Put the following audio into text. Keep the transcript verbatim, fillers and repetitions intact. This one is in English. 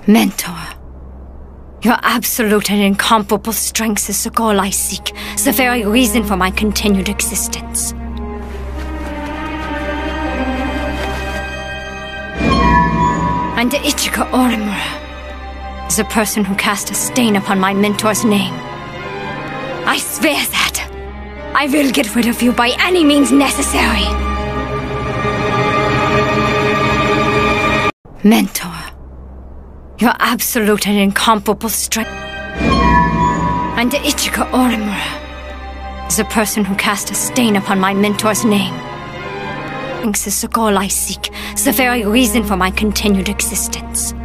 Mentor. Your absolute and incomparable strength is the goal I seek, the very reason for my continued existence. And Ichika Orimura is the person who cast a stain upon my mentor's name. I swear that I will get rid of you by any means necessary. Mentor. Your absolute and incomparable strength. And Ichika Orimura is the person who cast a stain upon my mentor's name. This is the goal I seek, the very reason for my continued existence.